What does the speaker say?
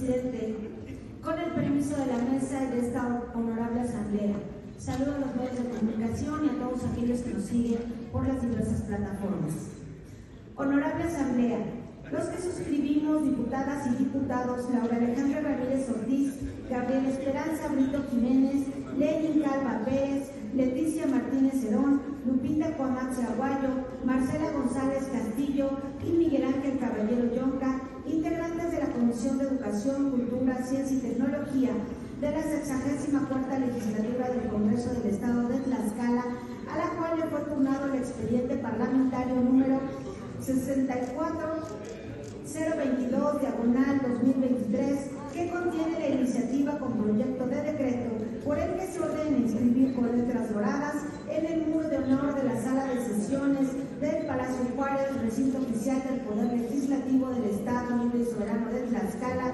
presidente. Con el permiso de la mesa y de esta honorable asamblea, saludo a los medios de comunicación y a todos aquellos que nos siguen por las diversas plataformas. Honorable asamblea, los que suscribimos, diputadas y diputados Laura Alejandra Ramírez Ortiz, Gabriel Esperanza Brito Jiménez, Lenin Calva Pérez, Leticia Martínez Herón, Lupita Cuamatze Aguayo, Marcela González Castillo y Miguel Ángel Caballero Yonca, integrantes de la Comisión de Educación, Cultura, Ciencia y Tecnología de la 64ª Legislatura del Congreso del Estado de Tlaxcala, a la cual le fue turnado el expediente parlamentario número 64-022/2023, que contiene la iniciativa con proyecto de decreto por el que se ordena inscribir con letras doradas en el muro de honor de la sala de sesiones del Palacio Juárez, recinto oficial del Poder Legislativo del Estado Libre y Soberano de Tlaxcala,